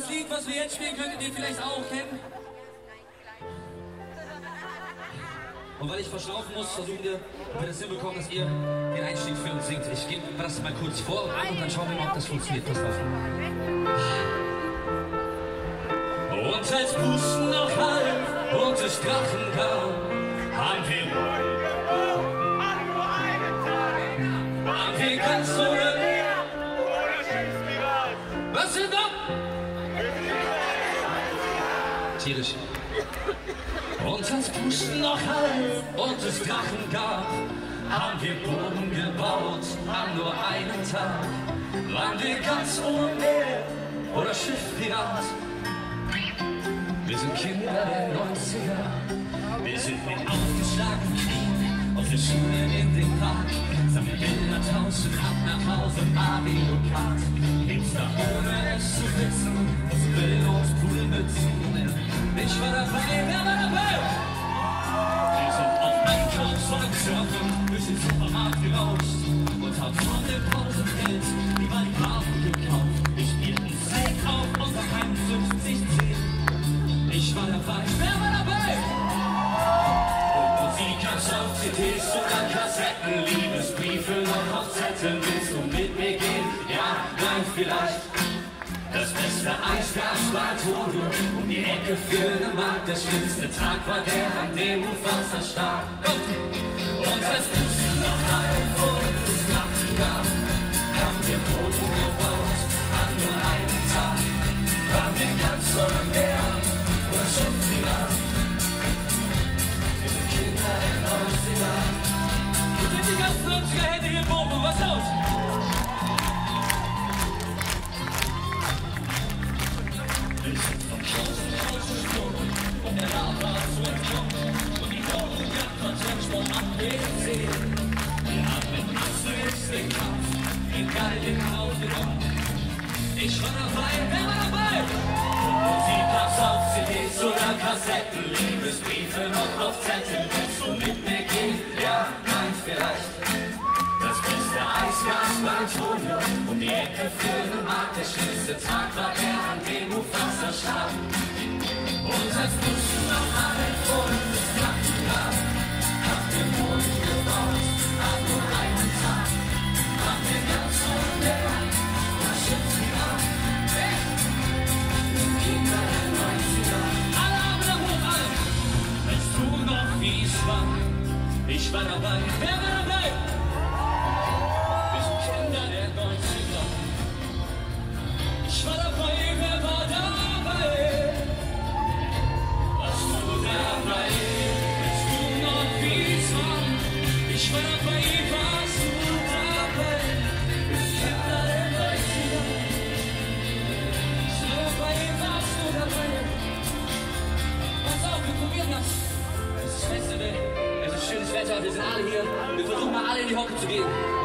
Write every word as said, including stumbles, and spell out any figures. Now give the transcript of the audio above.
Lied, was wir jetzt spielen, könntet ihr vielleicht auch kennen. Und weil ich verschnaufen muss, versuchen wir, ob wir das hinbekommen, dass ihr den Einstieg für uns singt. Ich gebe das mal kurz vor und an und dann schauen wir mal, ob das funktioniert. Passt auf. Und als Pusten noch half und es Drachen kam, haben wir, haben wir ganz ohne Meer. Was sind da? Tierisch. Und als Pusten noch half und es Drachen gab, haben wir Burgen gebaut an nur einem Tag. Waren wir ganz ohne Meer oder Schiffpirat? Wir sind Kinder der neunziger, wir sind mit aufgeschlagenen Knien auf der Schule in den Park, sammeln Bilder, tauschen ab nach Hause, Mario Kart. Hipster ohne es zu wissen, aus Bildungspoolmützen. Ich war dabei, wer war dabei? Wir sind auf Einkaufswagen surfen, durch den Supermarkt gerauscht und haben von der Pause Geld über die Bravo gekauft. Wir spielten Snake auf unser einundfünfzig zehn. Ich war dabei, wer war dabei? Und Musik gab's auf C Ds oder Kassetten, Liebesbriefe noch auf Zetteln. Willst du mit mir gehen? Ja, nein, vielleicht. Das beste Eis gab's bei Tode um die Ecke für den Markt. Der schlimmste Tag war der, an dem Mufasa starb. Und als Pusten noch halb und es Nacht gab, haben wir Boden gebaut an nur einem Tag. Waren wir ganz ohne Meer oder Schiffpirat? Wir sind Kinder der neunziger. Wir sind die ganzen neunziger Hände hier oben, was aus? Wir sind vom großen Haus gesprungen, um der Lava zu entkommen. Und die Bodenjagd von Trenchmore abgesehen. Wir haben mit Asterix den Kampf in Gallien aufgenommen. Ich war dabei, wer war dabei? Musik gab's auf C Ds oder Kassetten, Liebesbriefe noch auf Zetteln. Willst du mit mir gehen? Ja, nein, vielleicht. Das beste Eis gab's bei Antonio um die Ecke für den Markt. Der schlimmste Tag war der, an dem Mufasa starb. Und als Pusten noch halb und es Nacht gab, haben wir Boden gebaut an nur einem Tag. Waren wir ganz ohne Meer oder Schiffpirat? Kinder der neunziger. Alle Arme nach oben, alle! Weißt du noch, wie es war? Ich war dabei. Wer war dabei? Wir sind Kinder der neunziger. Ich war dabei, wer war dabei? Warst du dabei? Weißt du noch, wie es war? Ich war dabei, warst du dabei? Wir sind Kinder der neunziger. Ich war dabei, warst du dabei? Pass auf, wir probieren das. Es ist Festival, es ist schönes Wetter, wir sind alle hier. Wir versuchen mal alle in die Hocke zu gehen.